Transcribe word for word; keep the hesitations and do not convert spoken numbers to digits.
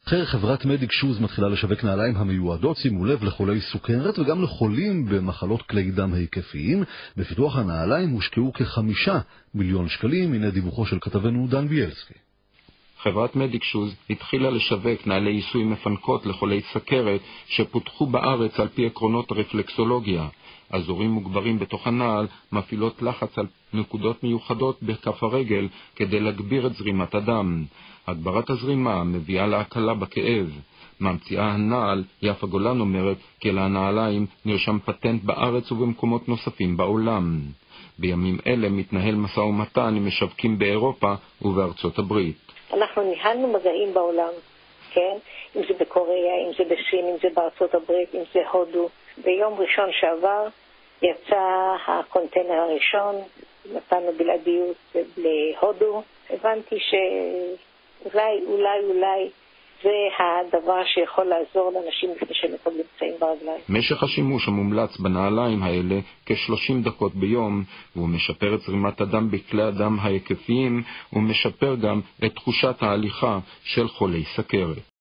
אחר חברת מדיק שוז מתחילה לשווק נעליים המיועדות, שימו לב, לחולי סוכרת וגם לחולים במחלות כלי דם היקפיים. בפיתוח הנעליים הושקעו כחמישה מיליון שקלים. הנה דיווחו של כתבנו דן ביאלסקי. חברת מדיק שוז התחילה לשווק נעלי עיסוי מפנקות לחולי סכרת שפותחו בארץ על פי עקרונות רפלקסולוגיה. אזורים מוגברים בתוך הנעל מפעילות לחץ על נקודות מיוחדות בכף הרגל כדי להגביר את זרימת הדם. הגברת הזרימה מביאה להקלה בכאב. ממציאה הנעל, יפה גולן, אומרת כי לנעליים נרשם פטנט בארץ ובמקומות נוספים בעולם. בימים אלה מתנהל משא ומתן עם משווקים באירופה ובארצות הברית. אנחנו ניהלנו מגעים בעולם, כן? אם זה בקוריאה, אם זה בסין, אם זה בארצות הברית, אם זה הודו. ביום ראשון שעבר יצא הקונטיינר הראשון, נתנו בלעדיות להודו. הבנתי שאולי, אולי, אולי זה הדבר שיכול לעזור לאנשים לפני שהם נמצאים ברגליים. משך השימוש המומלץ בנעליים האלה כ-שלושים דקות ביום, והוא משפר את זרימת הדם בכלי הדם ההיקפיים, ומשפר גם את תחושת ההליכה של חולי סכרת.